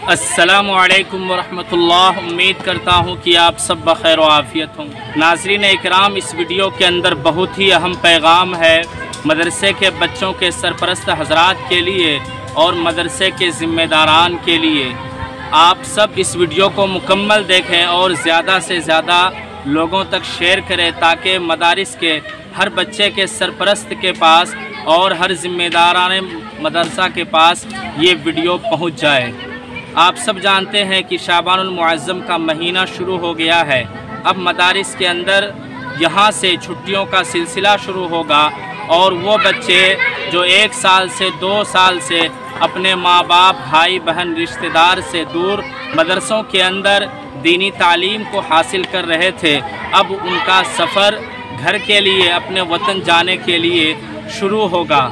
अस्सलामुअलैकुम वरहमतुल्लाह। उम्मीद करता हूँ कि आप सब बखैर व आफ़ियत हों। नाज़रीन इकराम, इस वीडियो के अंदर बहुत ही अहम पैगाम है मदरसे के बच्चों के सरपरस्त हज़रात के लिए और मदरसे के ज़िम्मेदारान के लिए। आप सब इस वीडियो को मुकम्मल देखें और ज़्यादा से ज़्यादा लोगों तक शेयर करें ताकि मदारिस के हर बच्चे के सरपरस्त के पास और हर ज़िम्मेदारान मदरसा के पास ये वीडियो पहुँच जाए। आप सब जानते हैं कि शाबानुल मुअज़्ज़म का महीना शुरू हो गया है। अब मदारिस के अंदर यहाँ से छुट्टियों का सिलसिला शुरू होगा और वो बच्चे जो 1 साल से 2 साल से अपने माँ बाप, भाई बहन, रिश्तेदार से दूर मदरसों के अंदर दीनी तालीम को हासिल कर रहे थे, अब उनका सफ़र घर के लिए, अपने वतन जाने के लिए शुरू होगा।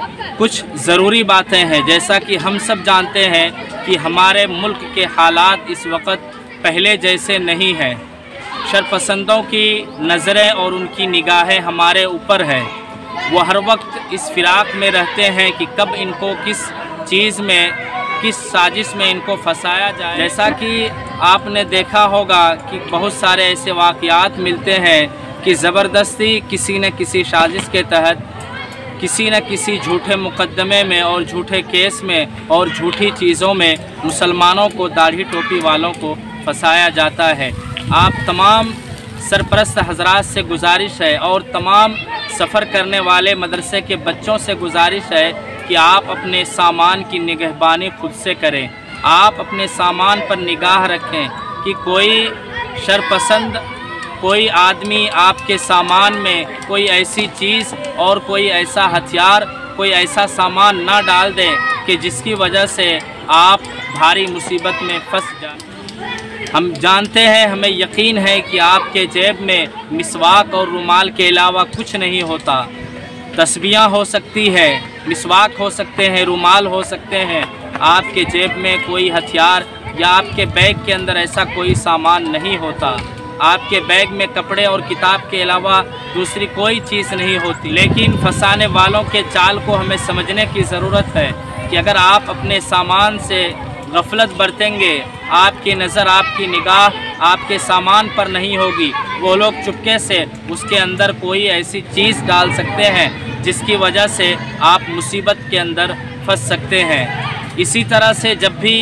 कुछ ज़रूरी बातें हैं, जैसा कि हम सब जानते हैं कि हमारे मुल्क के हालात इस वक्त पहले जैसे नहीं हैं। शरपसंदों की नज़रें और उनकी निगाहें हमारे ऊपर है। वो हर वक्त इस फिराक में रहते हैं कि कब इनको किस चीज़ में, किस साजिश में इनको फंसाया जाए। जैसा कि आपने देखा होगा कि बहुत सारे ऐसे वाक़यात मिलते हैं कि ज़बरदस्ती किसी न किसी साजिश के तहत किसी न किसी झूठे मुकदमे में और झूठे केस में और झूठी चीज़ों में मुसलमानों को, दाढ़ी टोपी वालों को फंसाया जाता है। आप तमाम सरपरस्त हज़रात से गुजारिश है और तमाम सफ़र करने वाले मदरसे के बच्चों से गुजारिश है कि आप अपने सामान की निगहबानी खुद से करें। आप अपने सामान पर निगाह रखें कि कोई शरपसंद, कोई आदमी आपके सामान में कोई ऐसी चीज़ और कोई ऐसा हथियार, कोई ऐसा सामान ना डाल दें कि जिसकी वजह से आप भारी मुसीबत में फंस जाएं। हम जानते हैं, हमें यकीन है कि आपके जेब में मिसवाक और रुमाल के अलावा कुछ नहीं होता। तस्बीहां हो सकती है, मिसवाक हो सकते हैं, रुमाल हो सकते हैं। आपके जेब में कोई हथियार या आपके बैग के अंदर ऐसा कोई सामान नहीं होता। आपके बैग में कपड़े और किताब के अलावा दूसरी कोई चीज़ नहीं होती। लेकिन फंसाने वालों के चाल को हमें समझने की ज़रूरत है कि अगर आप अपने सामान से गफलत बरतेंगे, आपकी नज़र, आपकी निगाह आपके सामान पर नहीं होगी, वो लोग चुपके से उसके अंदर कोई ऐसी चीज़ डाल सकते हैं जिसकी वजह से आप मुसीबत के अंदर फंस सकते हैं। इसी तरह से जब भी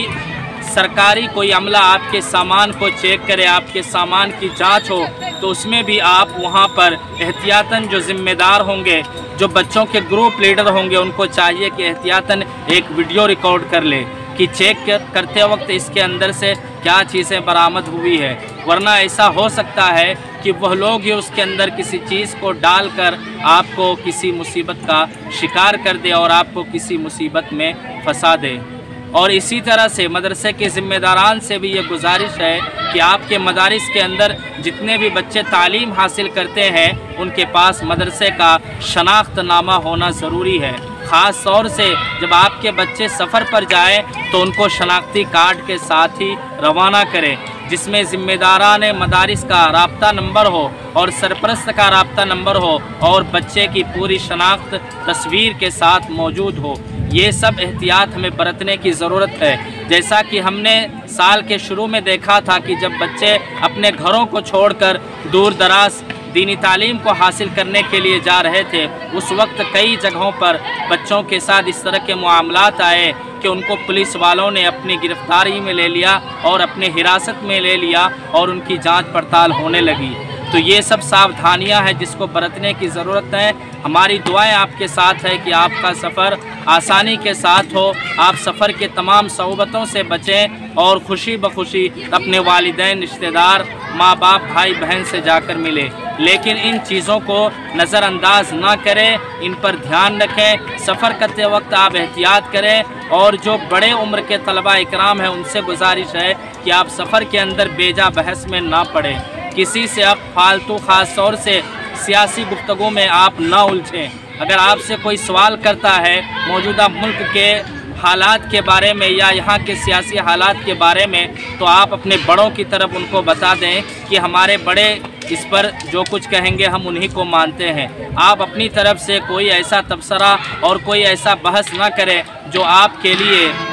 सरकारी कोई अमला आपके सामान को चेक करे, आपके सामान की जांच हो, तो उसमें भी आप वहां पर एहतियातन जो ज़िम्मेदार होंगे, जो बच्चों के ग्रुप लीडर होंगे, उनको चाहिए कि एहतियातन एक वीडियो रिकॉर्ड कर ले कि चेक करते वक्त इसके अंदर से क्या चीज़ें बरामद हुई है। वरना ऐसा हो सकता है कि वह लोग ही उसके अंदर किसी चीज़ को डालकर आपको किसी मुसीबत का शिकार कर दे और आपको किसी मुसीबत में फंसा दे। और इसी तरह से मदरसे के ज़िम्मेदारान से भी ये गुजारिश है कि आपके मदारिस के अंदर जितने भी बच्चे तालीम हासिल करते हैं, उनके पास मदरसे का शनाख्तनामा होना ज़रूरी है। ख़ास तौर से जब आपके बच्चे सफ़र पर जाएं तो उनको शनाख्ती कार्ड के साथ ही रवाना करें, जिसमें ज़िम्मेदारान मदारिस का राब्ता नंबर हो और सरपरस्त का राब्ता नंबर हो और बच्चे की पूरी शनाख्त तस्वीर के साथ मौजूद हो। ये सब एहतियात हमें बरतने की ज़रूरत है। जैसा कि हमने साल के शुरू में देखा था कि जब बच्चे अपने घरों को छोड़कर दूर दराज दीनी तालीम को हासिल करने के लिए जा रहे थे, उस वक्त कई जगहों पर बच्चों के साथ इस तरह के मामलात आए कि उनको पुलिस वालों ने अपनी गिरफ्तारी में ले लिया और अपने हिरासत में ले लिया और उनकी जांच पड़ताल होने लगी। तो ये सब सावधानियां हैं जिसको बरतने की ज़रूरत है। हमारी दुआएं आपके साथ है कि आपका सफ़र आसानी के साथ हो, आप सफ़र के तमाम सऊबतों से बचें और खुशी बखुशी अपने वालिदैन, रिश्तेदार, माँ बाप, भाई बहन से जाकर मिले। लेकिन इन चीज़ों को नज़रअंदाज ना करें, इन पर ध्यान रखें। सफ़र करते वक्त आप एहतियात करें और जो बड़े उम्र के तलबा इकराम हैं उनसे गुजारिश है कि आप सफ़र के अंदर बेजा बहस में ना पड़ें। किसी से आप फालतू, ख़ास तौर से सियासी गुफ्तगू में आप ना उलझें। अगर आपसे कोई सवाल करता है मौजूदा मुल्क के हालात के बारे में या यहाँ के सियासी हालात के बारे में, तो आप अपने बड़ों की तरफ उनको बता दें कि हमारे बड़े इस पर जो कुछ कहेंगे हम उन्हीं को मानते हैं। आप अपनी तरफ से कोई ऐसा तबसरा और कोई ऐसा बहस ना करें जो आपके लिए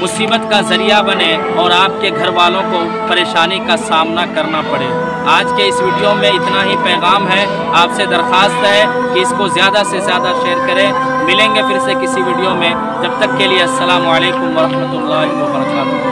मुसीबत का ज़रिया बने और आपके घर वालों को परेशानी का सामना करना पड़े। आज के इस वीडियो में इतना ही पैगाम है। आपसे दरख्वास्त है कि इसको ज़्यादा से ज़्यादा शेयर करें। मिलेंगे फिर से किसी वीडियो में, जब तक के लिए अस्सलामु अलैकुम वरहमतुल्लाहि वबरकातुहू।